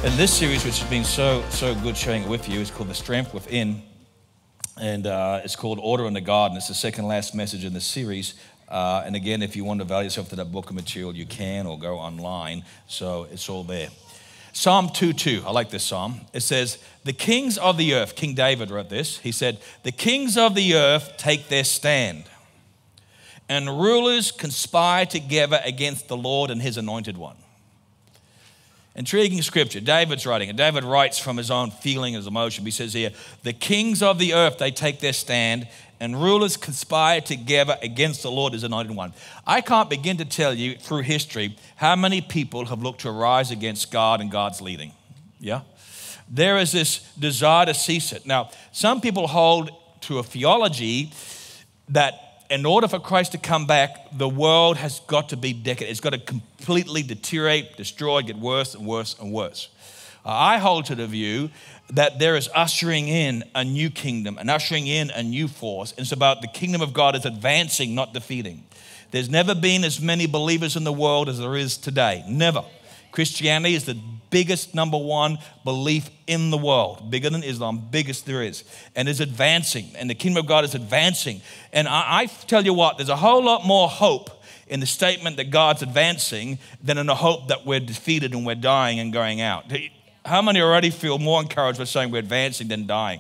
And this series, which has been so good sharing it with you, is called The Strength Within. And it's called Order in the Garden. It's the second last message in the series. And again, if you want to value yourself to that book of material, you can, or go online. So it's all there. Psalm 2:2. I like this psalm. It says, the kings of the earth, King David wrote this. He said, the kings of the earth take their stand, and rulers conspire together against the Lord and his anointed one. Intriguing scripture. David's writing, and David writes from his own feeling, his emotion. He says here, the kings of the earth, they take their stand, and rulers conspire together against the Lord, his anointed one. I can't begin to tell you through history how many people have looked to rise against God and God's leading. Yeah? There is this desire to cease it. Now, some people hold to a theology that in order for Christ to come back, the world has got to be decadent. It's got to completely deteriorate, destroy, get worse and worse and worse. I hold to the view that there is ushering in a new kingdom and ushering in a new force. It's about the kingdom of God is advancing, not defeating. There's never been as many believers in the world as there is today. Never. Christianity is the biggest number one belief in the world, bigger than Islam, biggest there is, and is advancing, and the kingdom of God is advancing. And I tell you what, there's a whole lot more hope in the statement that God's advancing than in the hope that we're defeated and we're dying and going out. How many already feel more encouraged by saying we're advancing than dying?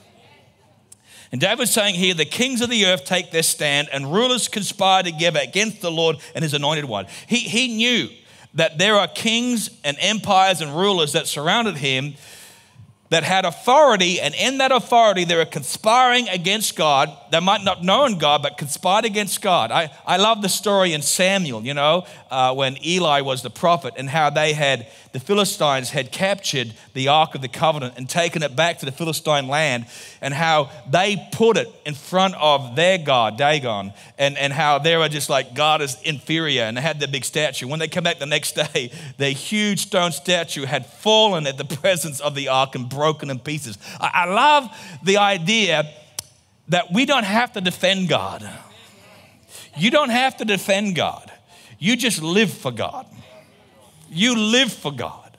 And David's saying here, the kings of the earth take their stand, and rulers conspire together against the Lord and his anointed one. He knew that there are kings and empires and rulers that surrounded him that had authority, and in that authority they were conspiring against God. They might not have known God, but conspired against God. I love the story in Samuel, when Eli was the prophet, and how the Philistines had captured the Ark of the Covenant and taken it back to the Philistine land, and how they put it in front of their God, Dagon, and how they were just like, God is inferior, and they had the big statue. When they came back the next day, the huge stone statue had fallen at the presence of the Ark and broken in pieces. I love the idea that we don't have to defend God. You don't have to defend God. You just live for God. You live for God.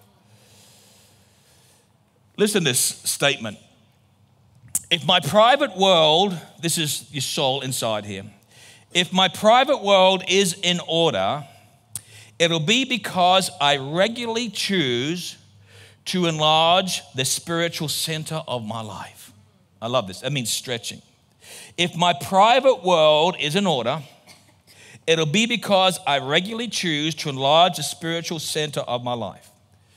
Listen to this statement. If my private world, this is your soul inside here, if my private world is in order, it'll be because I regularly choose to enlarge the spiritual center of my life. I love this. That means stretching. If my private world is in order, it'll be because I regularly choose to enlarge the spiritual center of my life.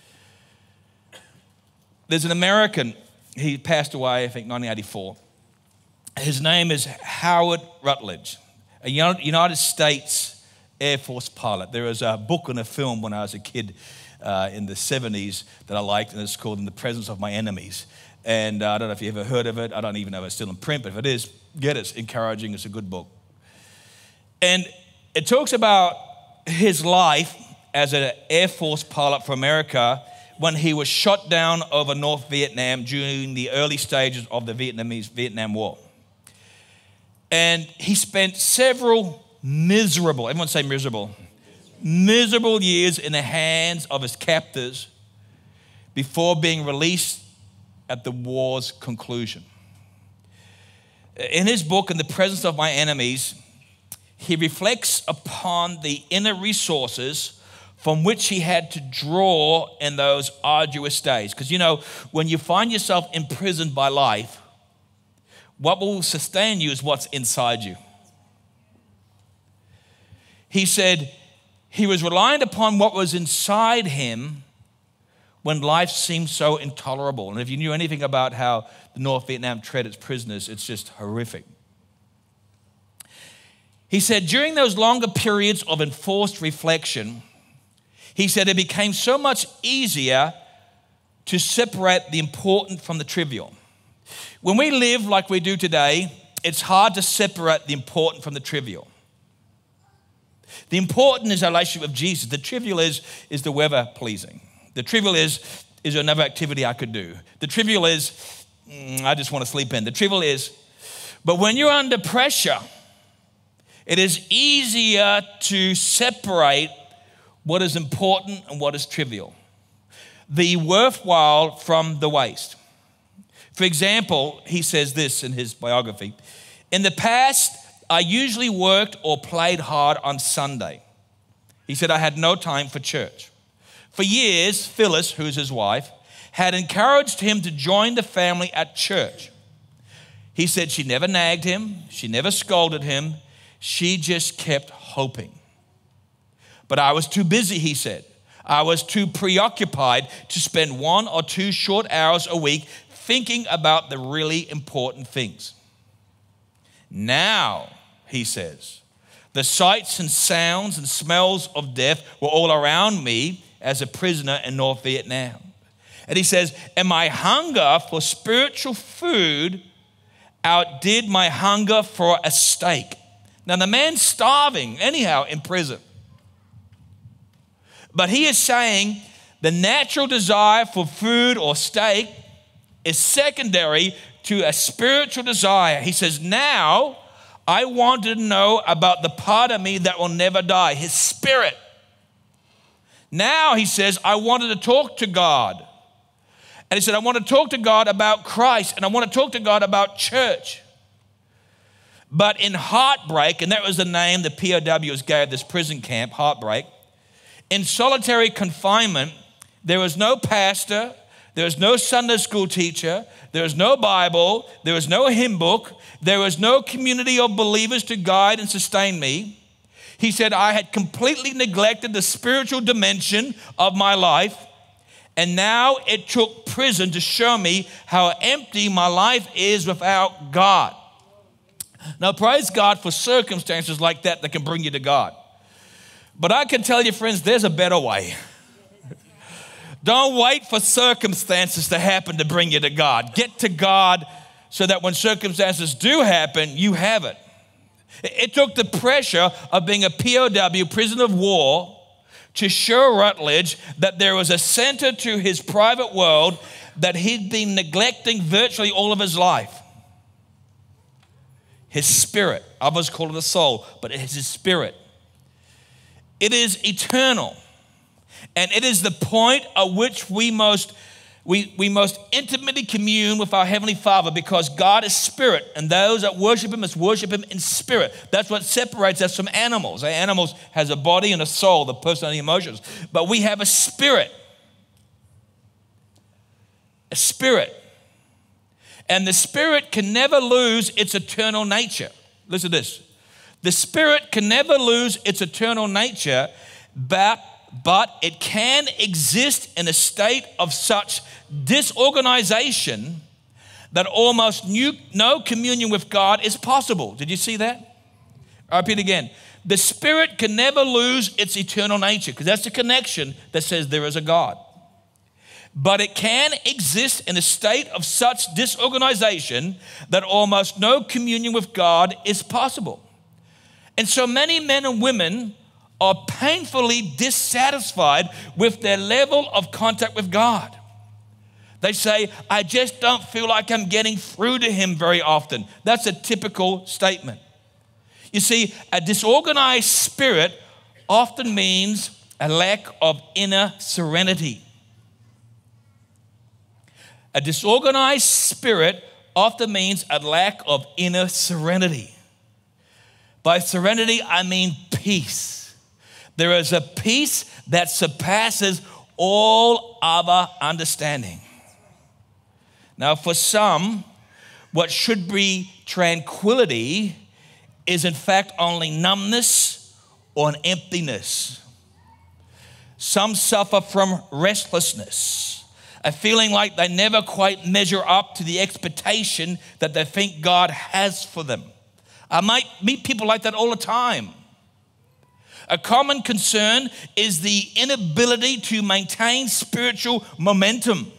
There's an American, he passed away, I think, 1984. His name is Howard Rutledge, a United States Air Force pilot. There was a book and a film when I was a kid in the 70s that I liked, and it's called In the Presence of My Enemies. And I don't know if you ever heard of it. I don't even know if it's still in print, but if it is, get it. It's encouraging. It's a good book. And it talks about his life as an Air Force pilot for America when he was shot down over North Vietnam during the early stages of the Vietnam War. And he spent several miserable, everyone say miserable years in the hands of his captors before being released at the war's conclusion. In his book, In the Presence of My Enemies, he reflects upon the inner resources from which he had to draw in those arduous days. Because, when you find yourself imprisoned by life, what will sustain you is what's inside you. He said he was reliant upon what was inside him when life seemed so intolerable. And if you knew anything about how the North Vietnam treated its prisoners, it's just horrific. He said during those longer periods of enforced reflection, he said it became so much easier to separate the important from the trivial. When we live like we do today, it's hard to separate the important from the trivial. The important is our relationship with Jesus. The trivial is the weather pleasing. The trivial is there another activity I could do? The trivial is, I just want to sleep in. The trivial is, but when you're under pressure, it is easier to separate what is important and what is trivial. the worthwhile from the waste. For example, he says this in his biography. In the past, I usually worked or played hard on Sunday. He said I had no time for church. For years, Phyllis, who's his wife, had encouraged him to join the family at church. He said she never nagged him. She never scolded him. She just kept hoping. But I was too busy, he said. I was too preoccupied to spend 1 or 2 short hours a week thinking about the really important things. Now, he says, the sights and sounds and smells of death were all around me as a prisoner in North Vietnam. And he says, and my hunger for spiritual food outdid my hunger for a steak. Now, the man's starving anyhow in prison. But he is saying the natural desire for food or steak is secondary to a spiritual desire. He says, now I want to know about the part of me that will never die, his spirit. Now, he says, I wanted to talk to God. And he said, I want to talk to God about Christ, and I want to talk to God about church. But in Heartbreak, and that was the name the POWs gave this prison camp, Heartbreak, in solitary confinement, there was no pastor, there was no Sunday school teacher, there was no Bible, there was no hymn book, there was no community of believers to guide and sustain me. He said, I had completely neglected the spiritual dimension of my life, and now it took prison to show me how empty my life is without God. Now, praise God for circumstances like that can bring you to God. But I can tell you, friends, there's a better way. Don't wait for circumstances to happen to bring you to God. Get to God so that when circumstances do happen, you have it. It took the pressure of being a POW, prisoner of war, to show Rutledge that there was a center to his private world that he'd been neglecting virtually all of his life. His spirit. Others call it a soul, but it is his spirit. It is eternal. And it is the point at which we most intimately commune with our Heavenly Father, because God is spirit, and those that worship Him must worship Him in spirit. That's what separates us from animals. Animals has a body and a soul, the personality, emotions. But we have a spirit. A spirit. And the spirit can never lose its eternal nature. Listen to this. The spirit can never lose its eternal nature, but it can exist in a state of such disorganization that almost no communion with God is possible. Did you see that? I repeat again. The spirit can never lose its eternal nature, because that's the connection that says there is a God. But it can exist in a state of such disorganization that almost no communion with God is possible. And so many men and women are painfully dissatisfied with their level of contact with God. They say, I just don't feel like I'm getting through to Him very often. That's a typical statement. You see, a disorganized spirit often means a lack of inner serenity. A disorganized spirit often means a lack of inner serenity. By serenity, I mean peace. There is a peace that surpasses all other understanding. Now, for some, what should be tranquility is in fact only numbness or an emptiness. Some suffer from restlessness, a feeling like they never quite measure up to the expectation that they think God has for them. I might meet people like that all the time. A common concern is the inability to maintain spiritual momentum,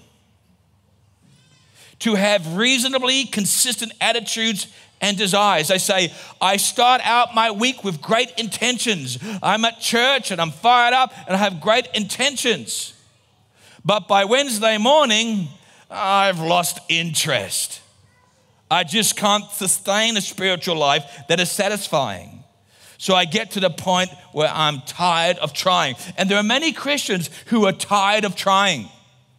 to have reasonably consistent attitudes and desires. They say, I start out my week with great intentions. I'm at church and I'm fired up and I have great intentions. But by Wednesday morning, I've lost interest. I just can't sustain a spiritual life that is satisfying. So I get to the point where I'm tired of trying. And there are many Christians who are tired of trying.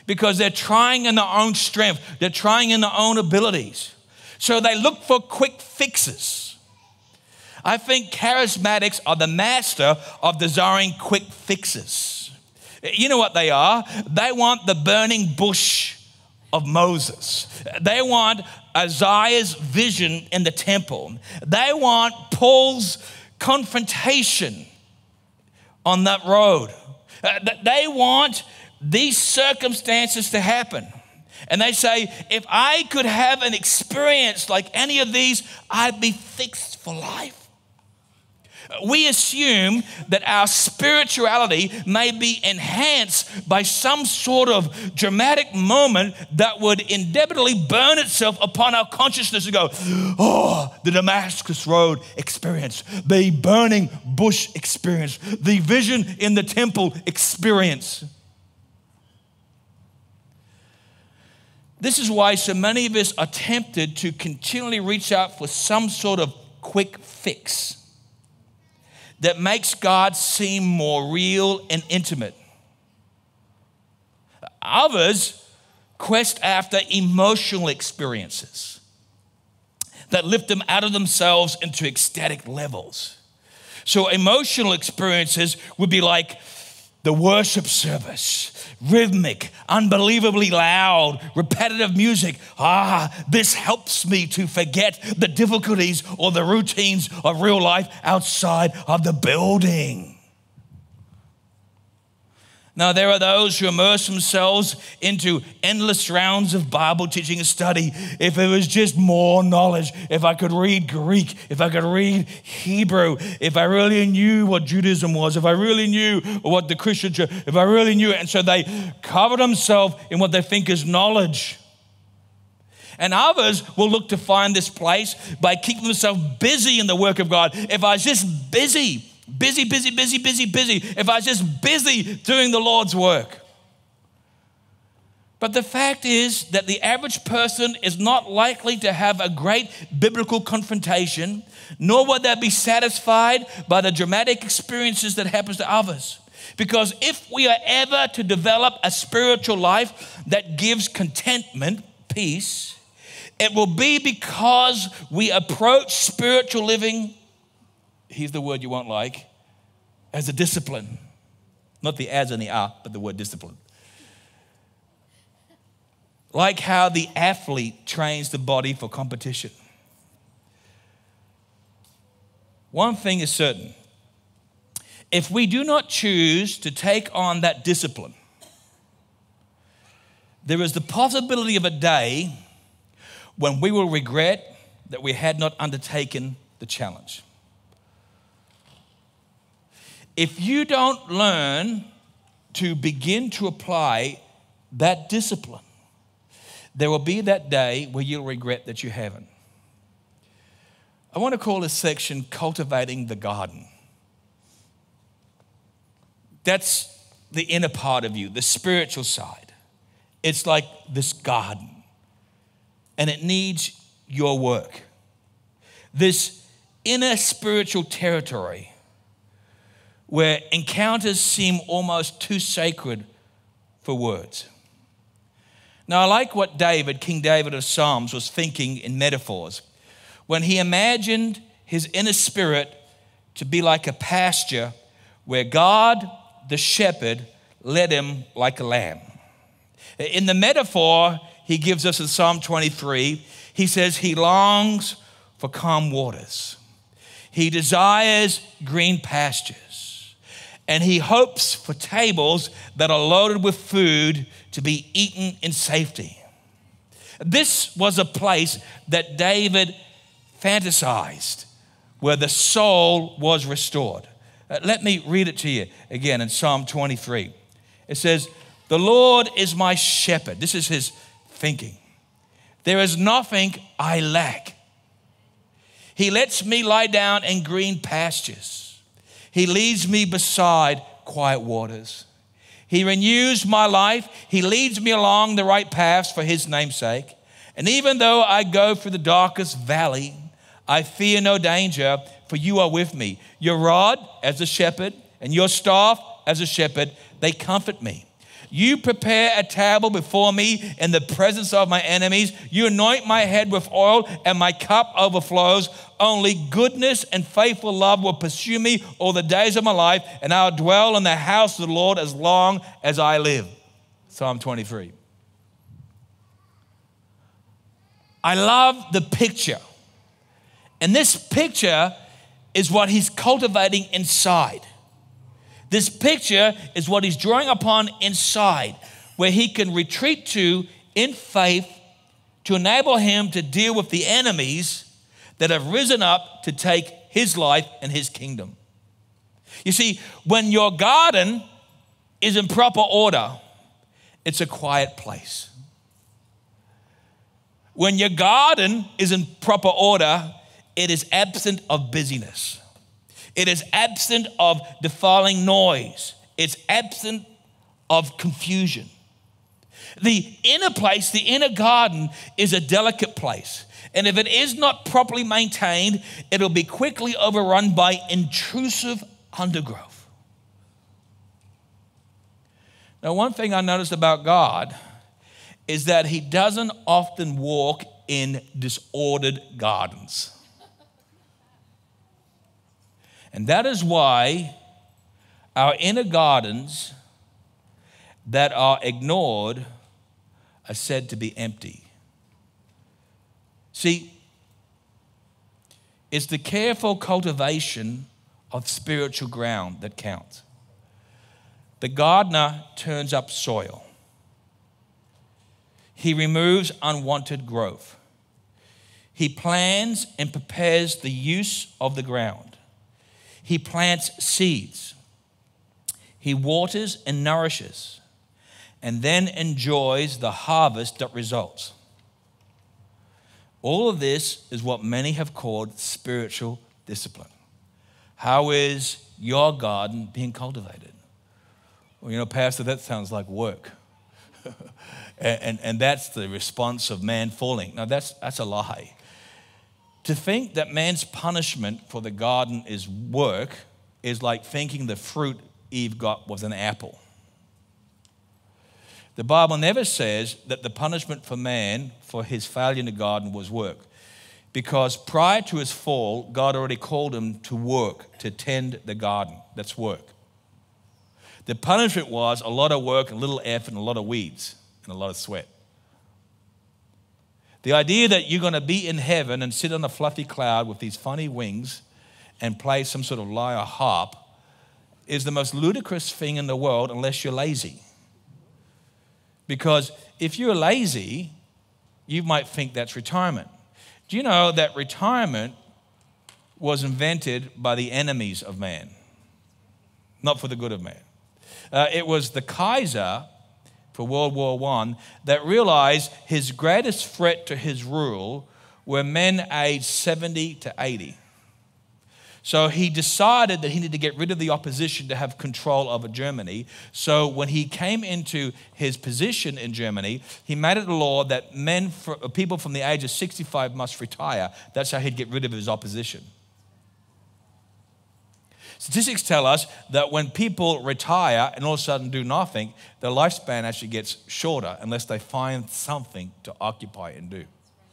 because they're trying in their own strength. They're trying in their own abilities. So they look for quick fixes. I think charismatics are the master of desiring quick fixes. You know what they are? They want the burning bush of Moses. They want Isaiah's vision in the temple. They want Paul's confrontation on that road. They want these circumstances to happen. And they say, if I could have an experience like any of these, I'd be fixed for life. We assume that our spirituality may be enhanced by some sort of dramatic moment that would inevitably burn itself upon our consciousness and go, oh, the Damascus Road experience, the burning bush experience, the vision in the temple experience. This is why so many of us are tempted to continually reach out for some sort of quick fix that makes God seem more real and intimate. Others quest after emotional experiences that lift them out of themselves into ecstatic levels. So emotional experiences would be like the worship service, rhythmic, unbelievably loud, repetitive music. This helps me to forget the difficulties or the routines of real life outside of the building. Now, there are those who immerse themselves into endless rounds of Bible teaching and study. If it was just more knowledge, if I could read Greek, if I could read Hebrew, if I really knew what Judaism was, if I really knew what the Christian church, if I really knew it. And so they cover themselves in what they think is knowledge. And others will look to find this place by keeping themselves busy in the work of God. If I was just busy. If I was just busy doing the Lord's work. But the fact is that the average person is not likely to have a great biblical confrontation, nor would they be satisfied by the dramatic experiences that happens to others. Because if we are ever to develop a spiritual life that gives contentment, peace, it will be because we approach spiritual living, here's the word you won't like, as a discipline. Not the as and the but the word discipline. Like how the athlete trains the body for competition. One thing is certain. If we do not choose to take on that discipline, there is the possibility of a day when we will regret that we had not undertaken the challenge. If you don't learn to begin to apply that discipline, there will be that day where you'll regret that you haven't. I want to call this section Cultivating the Garden. That's the inner part of you, the spiritual side. It's like this garden, and it needs your work. This inner spiritual territory where encounters seem almost too sacred for words. Now, I like what King David of Psalms, was thinking in metaphors when he imagined his inner spirit to be like a pasture where God, the shepherd, led him like a lamb. In the metaphor he gives us in Psalm 23, he says he longs for calm waters. He desires green pastures. And he hopes for tables that are loaded with food to be eaten in safety. This was a place that David fantasized, where the soul was restored. Let me read it to you again in Psalm 23. It says, "The Lord is my shepherd." This is his thinking. "There is nothing I lack. He lets me lie down in green pastures. He leads me beside quiet waters. He renews my life. He leads me along the right paths for his name's sake. And even though I go through the darkest valley, I fear no danger, for you are with me. Your rod as a shepherd and your staff as a shepherd, they comfort me. You prepare a table before me in the presence of my enemies. You anoint my head with oil, and my cup overflows. Only goodness and faithful love will pursue me all the days of my life, and I'll dwell in the house of the Lord as long as I live. Psalm 23. I love the picture. And this picture is what he's cultivating inside. This picture is what he's drawing upon inside, where he can retreat to in faith to enable him to deal with the enemies that have risen up to take his life and his kingdom. You see, when your garden is in proper order, it's a quiet place. When your garden is in proper order, it is absent of busyness. It is absent of defiling noise. It's absent of confusion. The inner place, the inner garden, is a delicate place. And if it is not properly maintained, it'll be quickly overrun by intrusive undergrowth. Now, one thing I noticed about God is that he doesn't often walk in disordered gardens. And that is why our inner gardens that are ignored are said to be empty. See, it's the careful cultivation of spiritual ground that counts. The gardener turns up soil. He removes unwanted growth. He plans and prepares the use of the ground. He plants seeds. He waters and nourishes, and then enjoys the harvest that results. All of this is what many have called spiritual discipline. How is your garden being cultivated? Well, Pastor, that sounds like work. and that's the response of man falling. No, that's a lie. To think that man's punishment for the garden is work is like thinking the fruit Eve got was an apple. The Bible never says that the punishment for man for his failure in the garden was work, because prior to his fall, God already called him to work, to tend the garden. That's work. The punishment was a lot of work, a little effort, and a lot of weeds, and a lot of sweat. The idea that you're going to be in heaven and sit on a fluffy cloud with these funny wings and play some sort of lyre harp is the most ludicrous thing in the world unless you're lazy. Because if you're lazy, you might think that's retirement. Do you know that retirement was invented by the enemies of man, not for the good of man? It was the Kaiser for World War I that realized his greatest threat to his rule were men aged 70 to 80. So he decided that he needed to get rid of the opposition to have control over Germany. So when he came into his position in Germany, he made it a law that people from the age of 65 must retire. That's how he'd get rid of his opposition. Statistics tell us that when people retire and all of a sudden do nothing, their lifespan actually gets shorter unless they find something to occupy and do.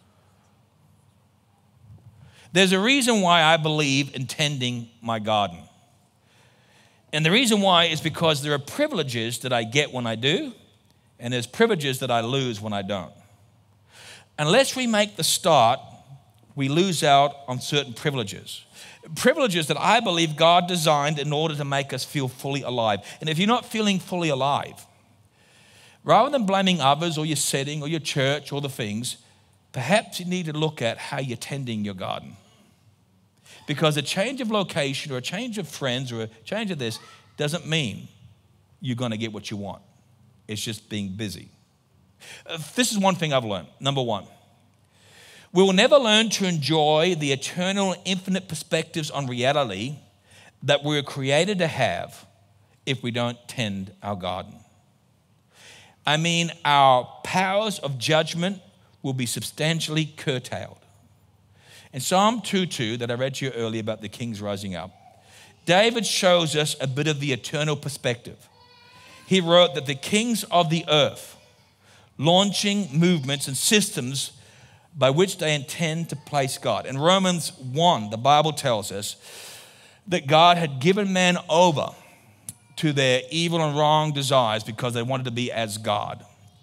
There's a reason why I believe in tending my garden. And the reason why is because there are privileges that I get when I do, and there's privileges that I lose when I don't. Unless we make the start, we lose out on certain privileges. Privileges that I believe God designed in order to make us feel fully alive. And if you're not feeling fully alive, rather than blaming others or your setting or your church or the things, perhaps you need to look at how you're tending your garden. Because a change of location or a change of friends or a change of this doesn't mean you're going to get what you want. It's just being busy. This is one thing I've learned. Number one, we will never learn to enjoy the eternal, infinite perspectives on reality that we were created to have if we don't tend our garden. I mean, our powers of judgment will be substantially curtailed. In Psalm 2:2 that I read to you earlier about the kings rising up, David shows us a bit of the eternal perspective. he wrote that the kings of the earth launching movements and systems by which they intend to place God. In Romans 1, the Bible tells us that God had given man over to their evil and wrong desires because they wanted to be as God.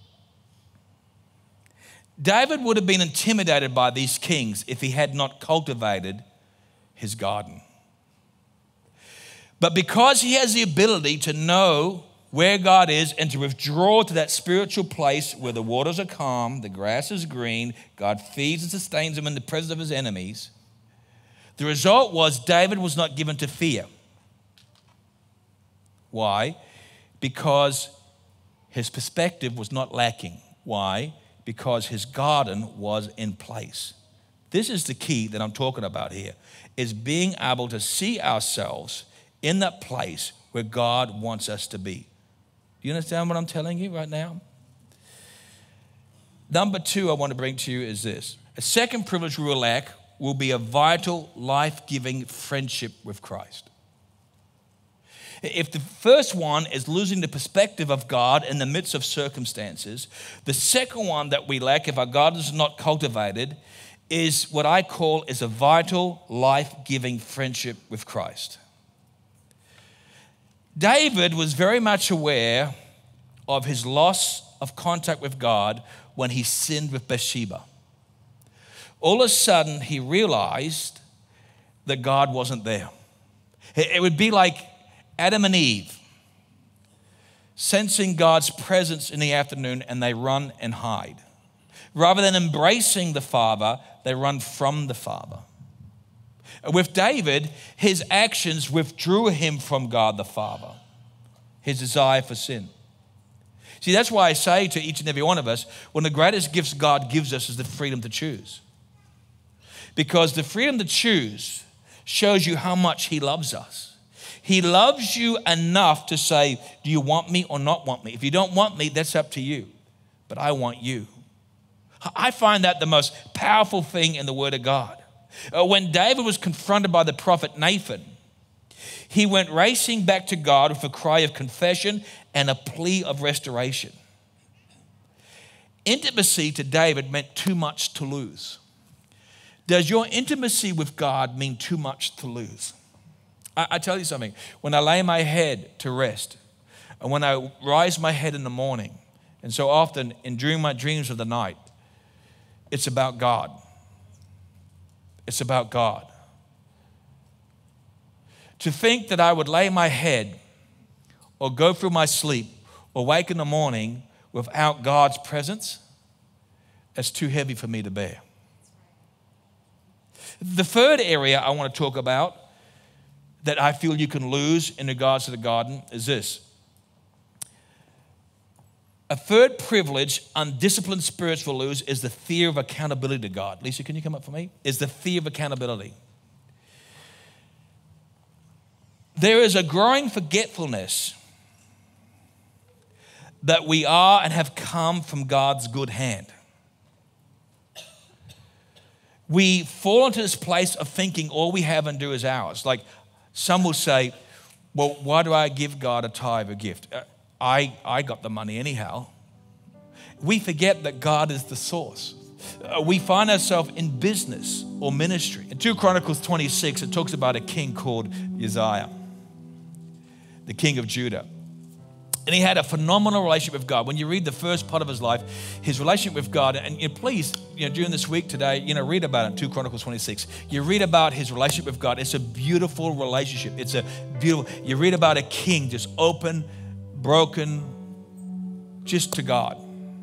David would have been intimidated by these kings if he had not cultivated his garden. But because he has the ability to know where God is and to withdraw to that spiritual place where the waters are calm, the grass is green, God feeds and sustains him in the presence of his enemies, the result was David was not given to fear. Why? Because his perspective was not lacking. Why? Because his garden was in place. This is the key that I'm talking about here, is being able to see ourselves in that place where God wants us to be. Do you understand what I'm telling you right now? Number 2 I want to bring to you is this. A second privilege we will lack will be a vital, life-giving friendship with Christ. If the first one is losing the perspective of God in the midst of circumstances, the second one that we lack, if our garden is not cultivated, is what I call is a vital, life-giving friendship with Christ. David was very much aware of his loss of contact with God when he sinned with Bathsheba. All of a sudden, he realized that God wasn't there. It would be like Adam and Eve sensing God's presence in the afternoon, and they run and hide. Rather than embracing the Father, they run from the Father. With David, his actions withdrew him from God the Father, his desire for sin. See, that's why I say to each and every one of us, one of the greatest gifts God gives us is the freedom to choose. Because the freedom to choose shows you how much he loves us. He loves you enough to say, do you want me or not want me? If you don't want me, that's up to you. But I want you. I find that the most powerful thing in the Word of God. When David was confronted by the prophet Nathan, he went racing back to God with a cry of confession and a plea of restoration. Intimacy to David meant too much to lose. Does your intimacy with God mean too much to lose? I tell you something, when I lay my head to rest, and when I rise my head in the morning, and so often during my dreams of the night, it's about God. It's about God. To think that I would lay my head or go through my sleep or wake in the morning without God's presence, that's too heavy for me to bear. The third area I want to talk about that I feel you can lose in regards to the garden is this. A third privilege undisciplined spirits will lose is the fear of accountability to God. Lisa, can you come up for me? Is the fear of accountability. There is a growing forgetfulness that we are and have come from God's good hand. We fall into this place of thinking all we have and do is ours. Like some will say, well, why do I give God a tithe or gift? I got the money anyhow. We forget that God is the source. We find ourselves in business or ministry. In 2 Chronicles 26, it talks about a king called Uzziah, the king of Judah. And he had a phenomenal relationship with God. When you read the first part of his life, his relationship with God, and please, during this week today, read about it in 2 Chronicles 26. You read about his relationship with God. It's a beautiful relationship. You read about a king just open, broken, just to God.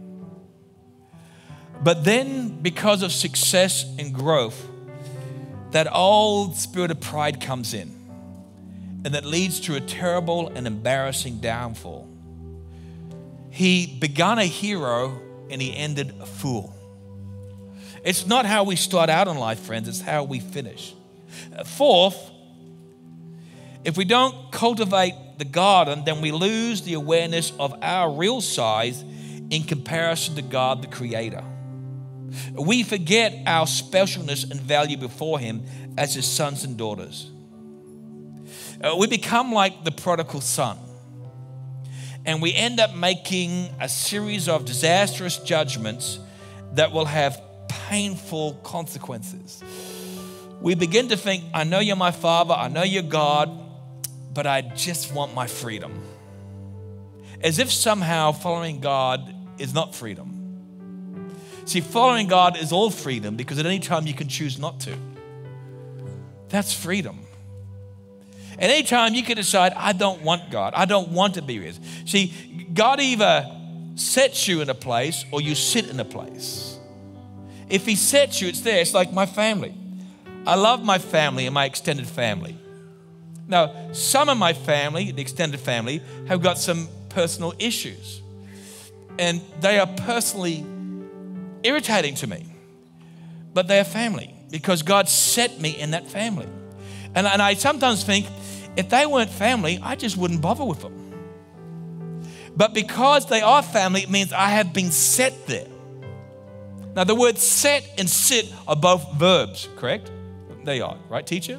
But then, because of success and growth, that old spirit of pride comes in, and that leads to a terrible and embarrassing downfall. He began a hero and he ended a fool. It's not how we start out in life, friends, it's how we finish. Fourth, if we don't cultivate the garden, then we lose the awareness of our real size in comparison to God, the Creator. We forget our specialness and value before Him as His sons and daughters. We become like the prodigal son. And we end up making a series of disastrous judgments that will have painful consequences. We begin to think, I know you're my Father, I know you're God, but I just want my freedom. As if somehow following God is not freedom. See, following God is all freedom because at any time you can choose not to. That's freedom. At any time you can decide, I don't want God. I don't want to be with. See, God either sets you in a place or you sit in a place. If he sets you, it's there. It's like my family. I love my family and my extended family. Now, some of my family, the extended family, have got some personal issues. And they are personally irritating to me. But they are family because God set me in that family. And I sometimes think, if they weren't family, I just wouldn't bother with them. But because they are family, it means I have been set there. Now, the words set and sit are both verbs, correct? They are, right, teacher?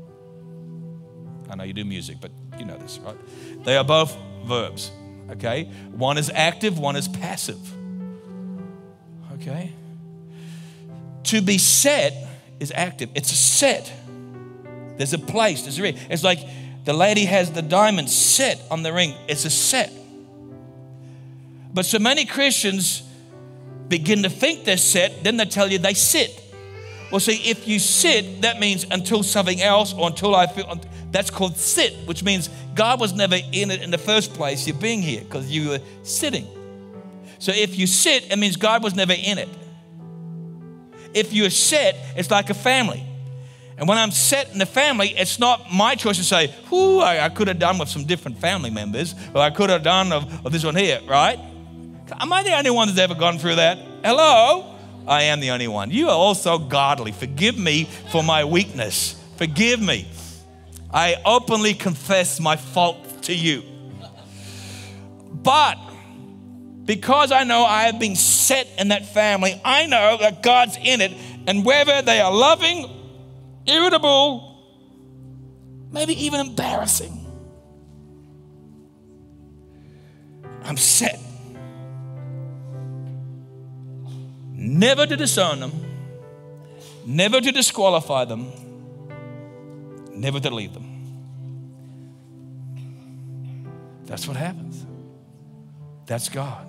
I know you do music, but you know this, right? They are both verbs, okay? One is active, one is passive, okay? To be set is active. It's a set. There's a place, there's a ring. It's like the lady has the diamond set on the ring. It's a set. But so many Christians begin to think they're set, then they tell you they sit. Well, see, if you sit, that means until something else or until I feel, that's called sit, which means God was never in it in the first place. You're being here because you were sitting. So if you sit, it means God was never in it. If you're set, it's like a family. And when I'm set in the family, it's not my choice to say, I could have done with some different family members, or I could have done of this one here, right? Am I the only one that's ever gone through that? Hello? I am the only one. You are all so godly. Forgive me for my weakness. Forgive me. I openly confess my fault to you. But because I know I have been set in that family, I know that God's in it, and whether they are loving, irritable, maybe even embarrassing, I'm set. Never to disown them, never to disqualify them, never to leave them. That's what happens. That's God.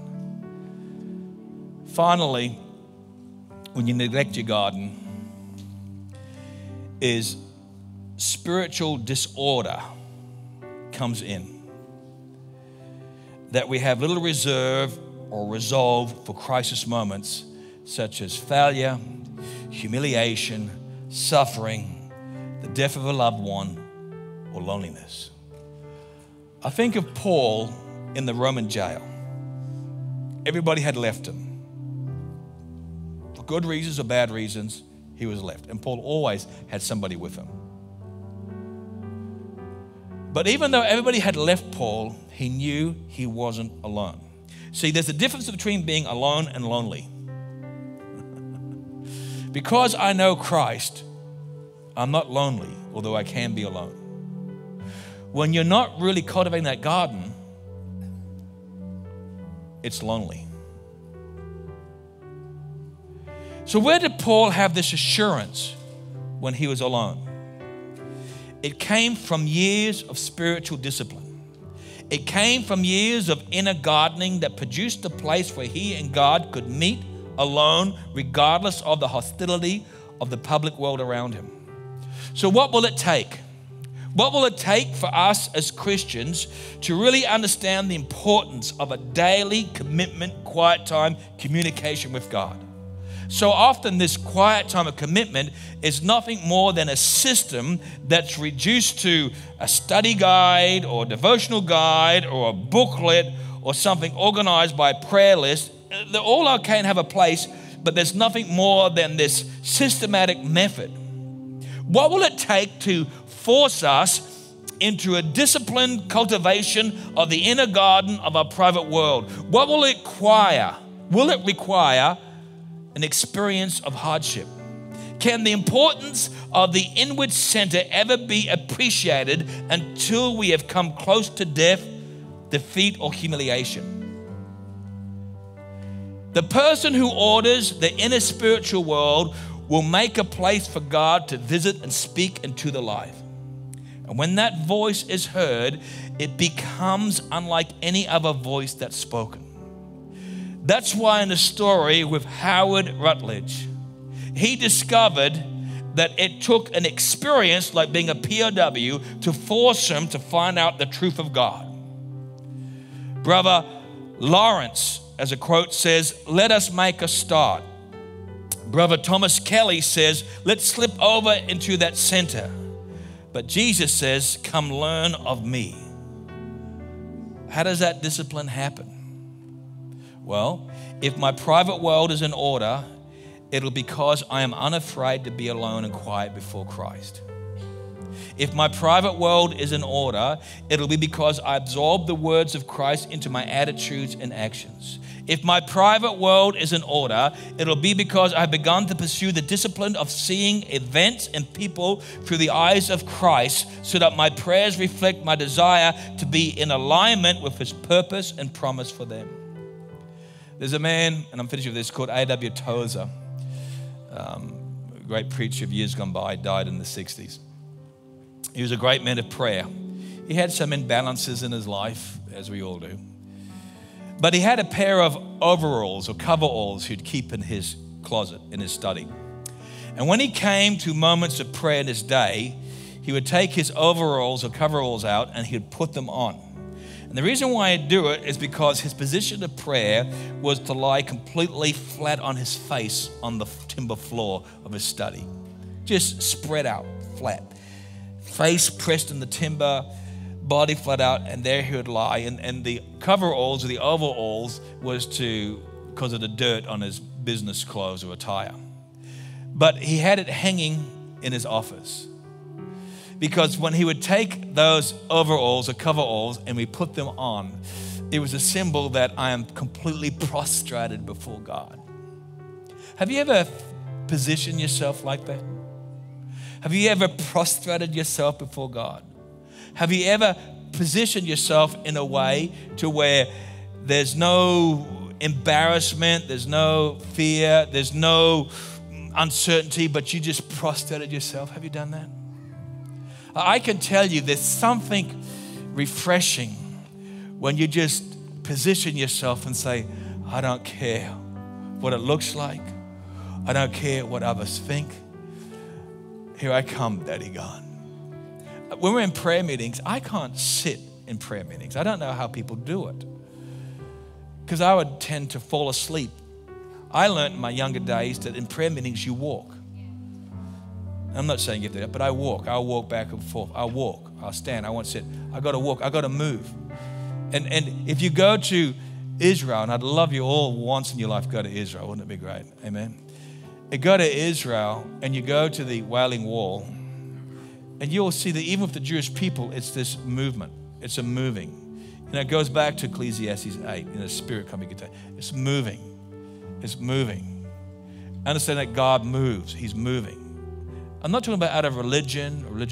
Finally, when you neglect your garden, is spiritual disorder comes in. That we have little reserve or resolve for crisis moments such as failure, humiliation, suffering, the death of a loved one, or loneliness. I think of Paul in the Roman jail. Everybody had left him. For good reasons or bad reasons, he was left. And Paul always had somebody with him. But even though everybody had left Paul, he knew he wasn't alone. See, there's a difference between being alone and lonely. Because I know Christ, I'm not lonely, although I can be alone. When you're not really cultivating that garden, it's lonely. So where did Paul have this assurance when he was alone? It came from years of spiritual discipline. It came from years of inner gardening that produced a place where he and God could meet alone, regardless of the hostility of the public world around him. So what will it take? What will it take for us as Christians to really understand the importance of a daily commitment, quiet time, communication with God? So often this quiet time of commitment is nothing more than a system that's reduced to a study guide or a devotional guide or a booklet or something organized by a prayer list. They're all okay and have a place, but there's nothing more than this systematic method. What will it take to force us into a disciplined cultivation of the inner garden of our private world? What will it require? Will it require an experience of hardship? Can the importance of the inward center ever be appreciated until we have come close to death defeat, or humiliation. The person who orders the inner spiritual world will make a place for God to visit and speak into the life. And when that voice is heard, it becomes unlike any other voice that's spoken. That's why in the story with Howard Rutledge, he discovered that it took an experience like being a POW to force him to find out the truth of God. Brother Lawrence, as a quote says, "Let us make a start." Brother Thomas Kelly says, "Let's slip over into that center." But Jesus says, "Come learn of me." How does that discipline happen? Well, if my private world is in order, it'll be because I am unafraid to be alone and quiet before Christ. If my private world is in order, it'll be because I absorb the words of Christ into my attitudes and actions. If my private world is in order, it'll be because I've begun to pursue the discipline of seeing events and people through the eyes of Christ, so that my prayers reflect my desire to be in alignment with His purpose and promise for them. There's a man, and I'm finishing with this, called A.W. Tozer, a great preacher of years gone by, died in the 60s. He was a great man of prayer. He had some imbalances in his life, as we all do. But he had a pair of overalls or coveralls he'd keep in his closet, in his study. And when he came to moments of prayer in his day, he would take his overalls or coveralls out and he'd put them on. And the reason why he'd do it is because his position of prayer was to lie completely flat on his face on the timber floor of his study. Just spread out, flat. Face pressed in the timber, body flat out, and there he would lie. And the coveralls or the overalls was because of the dirt on his business clothes or attire. But he had it hanging in his office. Because when he would take those overalls or coveralls and we put them on, it was a symbol that I am completely prostrated before God. Have you ever positioned yourself like that? Have you ever prostrated yourself before God? Have you ever positioned yourself in a way to where there's no embarrassment, there's no fear, there's no uncertainty, but you just prostrated yourself? Have you done that? I can tell you there's something refreshing when you just position yourself and say, I don't care what it looks like. I don't care what others think. Here I come, Daddy God. When we're in prayer meetings, I can't sit in prayer meetings. I don't know how people do it, because I would tend to fall asleep. I learned in my younger days that in prayer meetings you walk. I'm not saying you have to do that, but I walk. I'll walk back and forth. I'll walk. I'll stand. I won't sit. I got to walk. I got to move. And if you go to Israel, and I'd love you all once in your life go to Israel. Wouldn't it be great? Amen. You go to Israel and you go to the Wailing Wall, and you'll see that even with the Jewish people, it's this movement. It's a moving. It goes back to Ecclesiastes 8, the spirit coming. It's moving. It's moving. Understand that God moves. He's moving. I'm not talking about out of religion or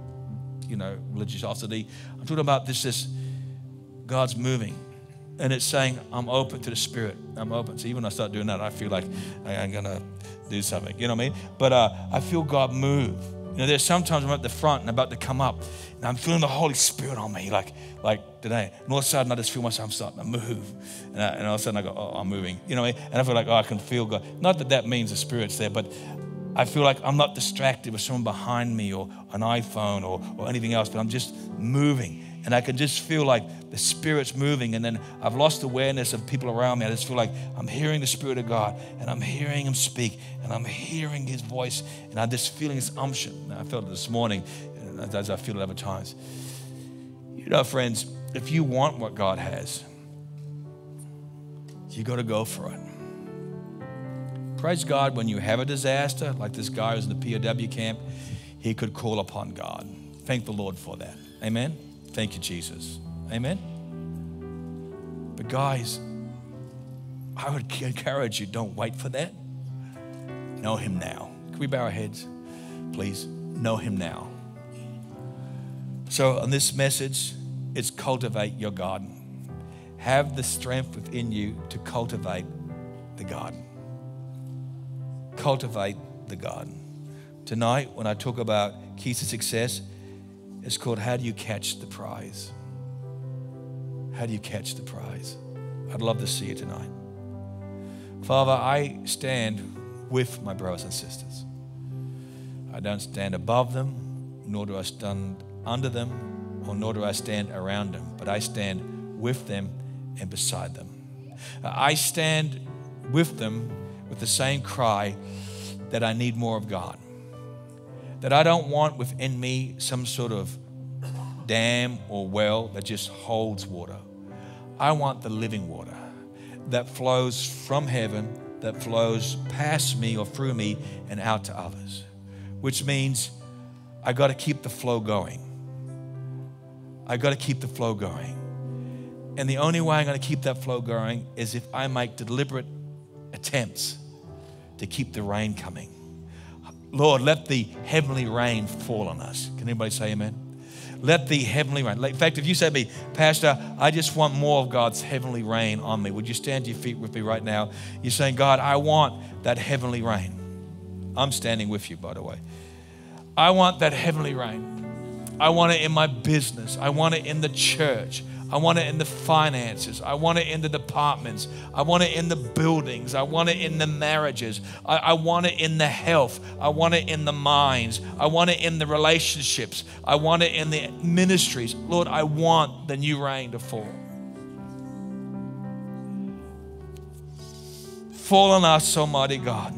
religiosity. I'm talking about this God's moving. And it's saying, I'm open to the Spirit. I'm open. So even when I start doing that, I feel like I'm going to do something. You know what I mean? But I feel God move. There's sometimes I'm at the front and about to come up, and I'm feeling the Holy Spirit on me, like today. And all of a sudden, I just feel myself starting to move. And all of a sudden, I go, oh, I'm moving. You know what I mean? And I feel like, oh, I can feel God. Not that means the Spirit's there, but I feel like I'm not distracted with someone behind me or an iPhone or anything else, but I'm just moving. And I can just feel like the Spirit's moving. And then I've lost awareness of people around me. I just feel like I'm hearing the Spirit of God, and I'm hearing Him speak, and I'm hearing His voice, and I'm just feeling His unction. And I felt it this morning, as I feel it other times. Friends, if you want what God has, you got to go for it. Praise God, when you have a disaster, like this guy who's in the POW camp, he could call upon God. Thank the Lord for that. Amen? Thank you, Jesus. Amen? But guys, I would encourage you, don't wait for that. Know Him now. Can we bow our heads, please? Know Him now. So on this message, it's cultivate your garden. have the strength within you to cultivate the garden. Cultivate the garden. Tonight, when I talk about keys to success, it's called How Do You Catch the Prize? How do you catch the prize? I'd love to see you tonight. Father, I stand with my brothers and sisters. I don't stand above them, nor do I stand under them, or nor do I stand around them, but I stand with them and beside them. I stand with them with the same cry that I need more of God. That I don't want within me some sort of dam or well that just holds water. I want the living water that flows from heaven, that flows past me or through me and out to others, which means I got to keep the flow going. I got to keep the flow going. And the only way I'm going to keep that flow going is if I make deliberate attempts to keep the rain coming. Lord, let the heavenly rain fall on us. Can anybody say amen? Let the heavenly rain. In fact, if you say to me, Pastor, I just want more of God's heavenly rain on me, would you stand to your feet with me right now? You're saying, God, I want that heavenly rain. I'm standing with you, by the way. I want that heavenly rain. I want it in my business. I want it in the church. I want it in the finances. I want it in the departments. I want it in the buildings. I want it in the marriages. I want it in the health. I want it in the minds. I want it in the relationships. I want it in the ministries. Lord, I want the new rain to fall. Fall on us, Almighty God.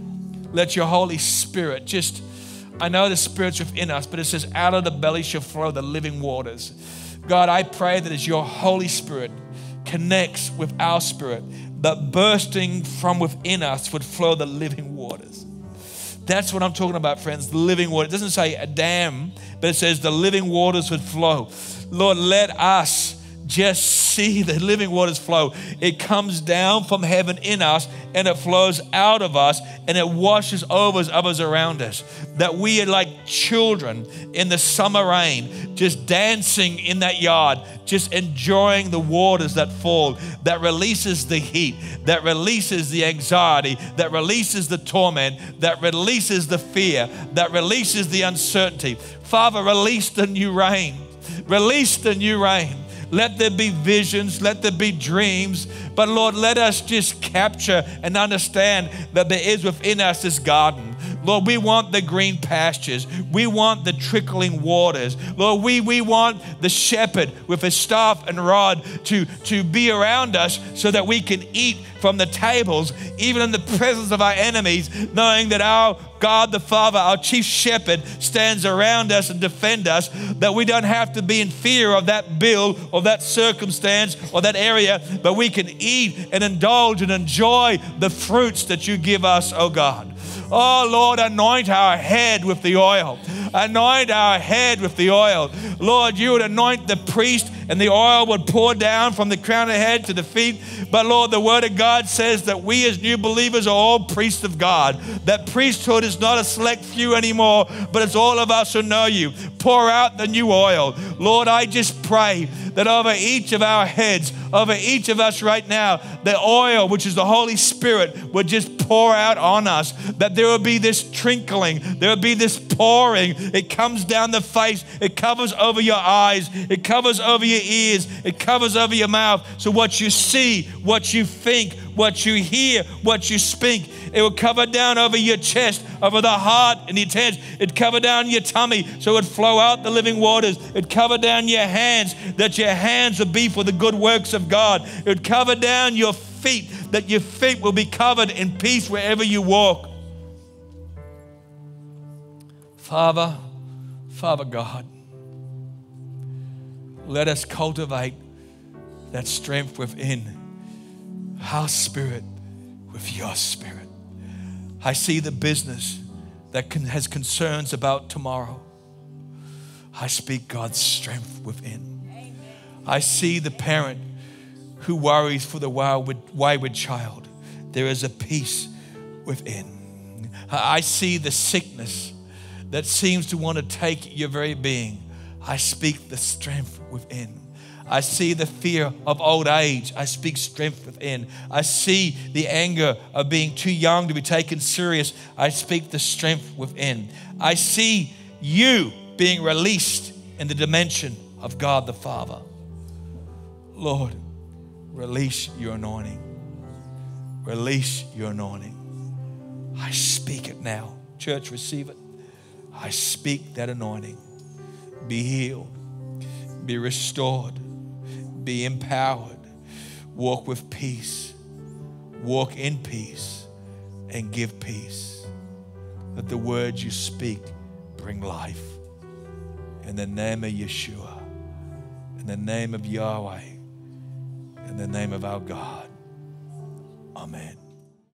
Let your Holy Spirit just, I know the Spirit's within us, but it says out of the belly shall flow the living waters. God, I pray that as your Holy Spirit connects with our spirit, that bursting from within us would flow the living waters. That's what I'm talking about, friends, the living water. It doesn't say a dam, but it says the living waters would flow. Lord, let us just see the living waters flow. It comes down from heaven in us and it flows out of us and it washes over others around us. That we are like children in the summer rain, just dancing in that yard, just enjoying the waters that fall, that releases the heat, that releases the anxiety, that releases the torment, that releases the fear, that releases the uncertainty. Father, release the new rain. Release the new rain. Let there be visions, let there be dreams, but Lord, let us just capture and understand that there is within us this garden. Lord, we want the green pastures. We want the trickling waters. Lord, we want the shepherd with his staff and rod to be around us so that we can eat from the tables, even in the presence of our enemies, knowing that our God the Father, our chief shepherd, stands around us and defends us, that we don't have to be in fear of that bill or that circumstance or that area, but we can eat and indulge and enjoy the fruits that you give us, oh God. Oh Lord, anoint our head with the oil. Anoint our head with the oil. Lord, you would anoint the priest and the oil would pour down from the crown of the head to the feet. But Lord, the word of God says that we as new believers are all priests of God. That priesthood is not a select few anymore, but it's all of us who know you. Pour out the new oil. Lord, I just pray that over each of our heads, over each of us right now, the oil, which is the Holy Spirit, would just pour out on us. That there will be this trickling, there will be this pouring. It comes down the face, it covers over your eyes, it covers over your ears, it covers over your mouth. So what you see, what you think, what you hear, what you speak, it will cover down over your chest, over the heart and your chest. It cover down your tummy so it would flow out the living waters. It cover down your hands, that your hands would be for the good works of God. It would cover down your feet, that your feet will be covered in peace wherever you walk. Father God, let us cultivate that strength within our spirit with your spirit. I see the business that has concerns about tomorrow. I speak God's strength within. Amen. I see the parent who worries for the wayward child. There is a peace within. I see the sickness that seems to want to take your very being. I speak the strength within. I see the fear of old age. I speak strength within. I see the anger of being too young to be taken serious. I speak the strength within. I see you being released in the dimension of God the Father. Lord, release your anointing. Release your anointing. I speak it now. Church, receive it. I speak that anointing. Be healed. Be restored. Be empowered. Walk with peace. Walk in peace and give peace. Let the words you speak bring life. In the name of Yeshua, in the name of Yahweh, in the name of our God. Amen.